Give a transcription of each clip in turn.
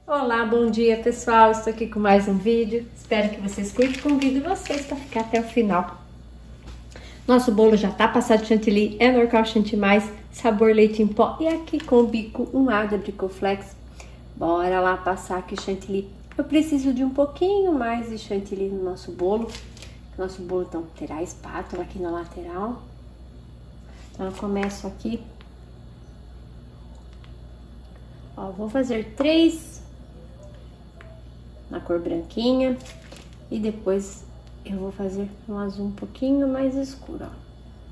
Olá, bom dia pessoal, estou aqui com mais um vídeo, espero que vocês curtam, convido vocês para ficar até o final. Nosso bolo já tá passado de chantilly, é Norcal Chantimais, sabor leite em pó e aqui com o bico um ar de Bricoflex. Bora lá passar aqui chantilly. Eu preciso de um pouquinho mais de chantilly no nosso bolo, nosso bolo então terá espátula aqui na lateral. Então eu começo aqui, ó, vou fazer 3 na cor branquinha e depois eu vou fazer um azul um pouquinho mais escuro, ó.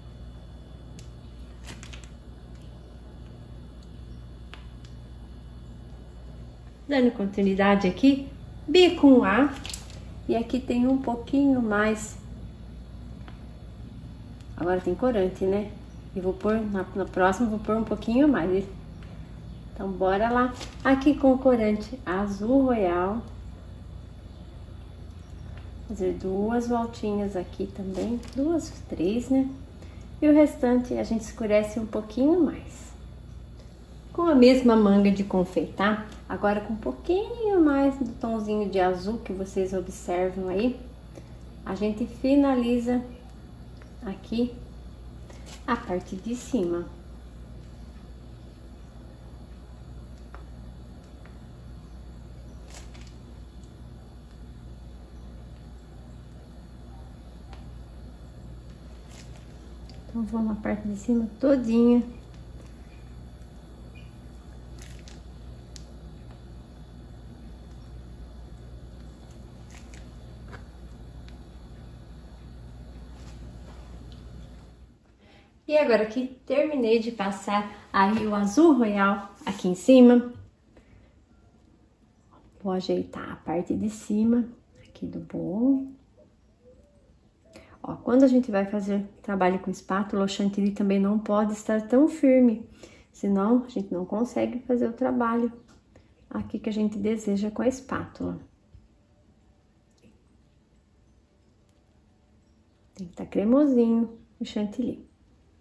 Dando continuidade aqui, bico um A e aqui tem um pouquinho mais. Agora tem corante, né? E vou pôr na próxima, vou pôr um pouquinho mais. Então bora lá. Aqui com corante azul royal. Fazer 2 voltinhas aqui também, 2, 3, né? E o restante a gente escurece um pouquinho mais. Com a mesma manga de confeitar, agora com um pouquinho mais do tomzinho de azul que vocês observam aí, a gente finaliza aqui a parte de cima. Então, vou na parte de cima todinha. E agora que terminei de passar aí o azul royal aqui em cima, vou ajeitar a parte de cima aqui do bolo. Ó, quando a gente vai fazer trabalho com espátula, o chantilly também não pode estar tão firme, senão a gente não consegue fazer o trabalho aqui que a gente deseja com a espátula. Tem que estar cremosinho o chantilly.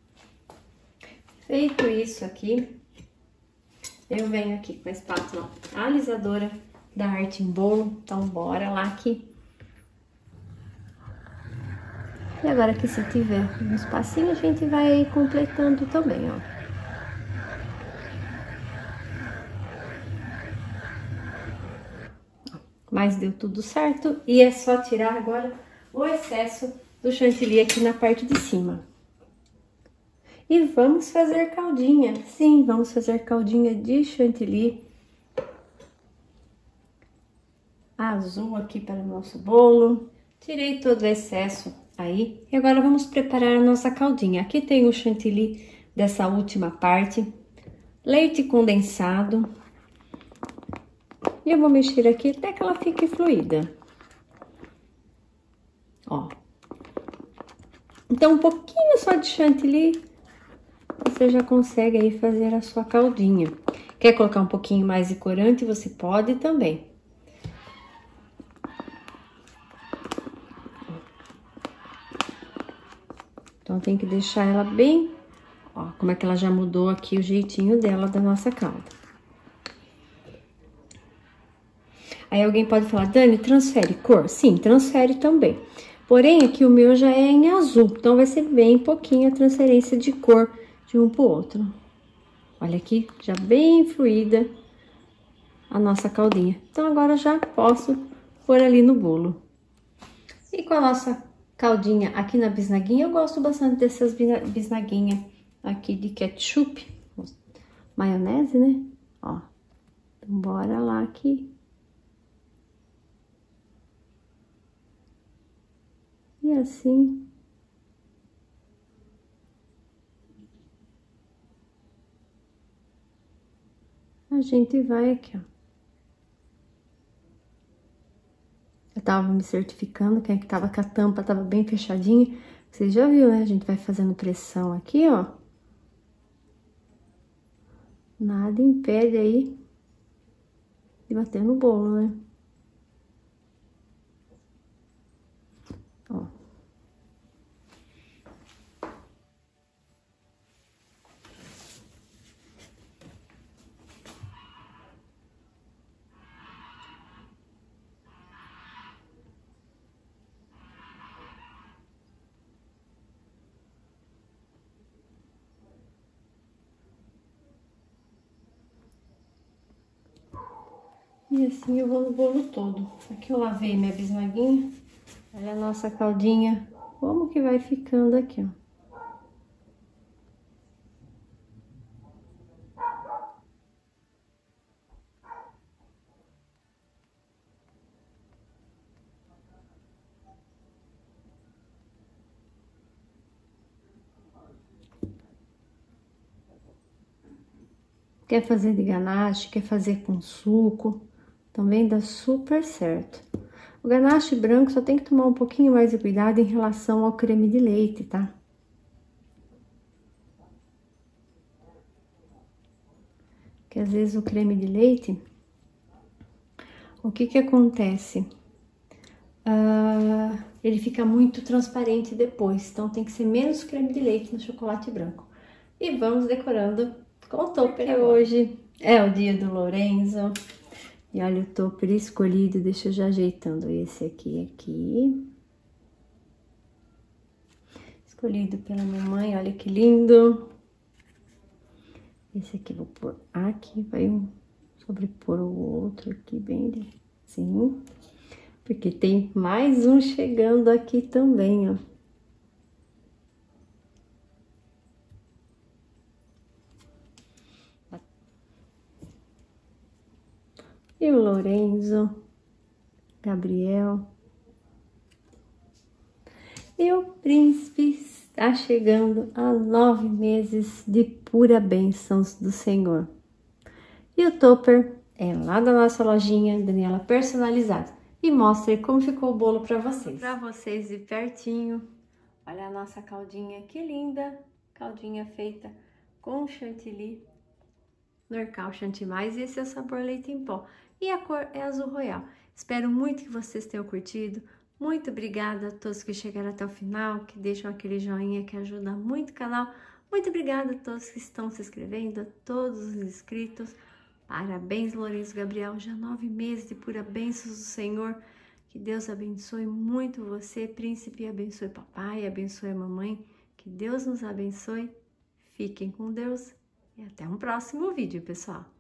Feito isso aqui, eu venho aqui com a espátula alisadora da Arte em Bolo, então bora lá aqui. E agora que se tiver um espacinho, a gente vai completando também, ó. Mas deu tudo certo e é só tirar agora o excesso do chantilly aqui na parte de cima. E vamos fazer caldinha. Sim, vamos fazer caldinha de chantilly azul aqui para o nosso bolo. Tirei todo o excesso aí. E agora vamos preparar a nossa caldinha. Aqui tem o chantilly dessa última parte, leite condensado. E eu vou mexer aqui até que ela fique fluida. Ó. Então, um pouquinho só de chantilly, você já consegue aí fazer a sua caldinha. Quer colocar um pouquinho mais de corante? Você pode também. Então, tem que deixar ela bem... Ó, como é que ela já mudou aqui o jeitinho dela da nossa calda. Aí alguém pode falar, Dani, transfere cor? Sim, transfere também. Porém, aqui o meu já é em azul, então vai ser bem pouquinho a transferência de cor de um pro outro. Olha aqui, já bem fluida a nossa caldinha. Então, agora já posso pôr ali no bolo. E com a nossa caldinha aqui na bisnaguinha, eu gosto bastante dessas bisnaguinhas aqui de ketchup, maionese, né? Ó, então bora lá aqui. E assim... a gente vai aqui, ó. Eu tava me certificando que tava com a tampa, tava bem fechadinha. Vocês já viram, né? A gente vai fazendo pressão aqui, ó. Nada impede aí de bater no bolo, né? Ó. E assim eu vou no bolo todo. Aqui eu lavei minha bisnaguinha. Olha a nossa caldinha, como que vai ficando aqui, ó. Quer fazer de ganache, quer fazer com suco, também dá super certo. O ganache branco só tem que tomar um pouquinho mais de cuidado em relação ao creme de leite, tá? Que às vezes o creme de leite, o que que acontece? Ele fica muito transparente depois, então tem que ser menos creme de leite no chocolate branco. E vamos decorando com o topper agora. Hoje é o dia do Lorenzo. E olha o topper escolhido, deixa eu já ajeitando esse aqui. Escolhido pela mamãe, olha que lindo. Esse aqui vou pôr aqui, vai sobrepor o outro aqui bem assim. Porque tem mais um chegando aqui também, ó. E o Lorenzo, Gabriel. E o príncipe está chegando a 9 meses de pura bênçãos do Senhor. E o topper é lá da nossa lojinha Daniela Personalizada. E mostra aí como ficou o bolo para vocês. Para vocês de pertinho. Olha a nossa caldinha, que linda. Caldinha feita com chantilly, Norcal Chantimais, e esse é o sabor leite em pó. E a cor é azul royal. Espero muito que vocês tenham curtido. Muito obrigada a todos que chegaram até o final, que deixam aquele joinha que ajuda muito o canal. Muito obrigada a todos que estão se inscrevendo, a todos os inscritos. Parabéns, Lorenzo Gabriel, já 9 meses de pura bênçãos do Senhor. Que Deus abençoe muito você, príncipe, abençoe papai, abençoe a mamãe. Que Deus nos abençoe. Fiquem com Deus e até um próximo vídeo, pessoal.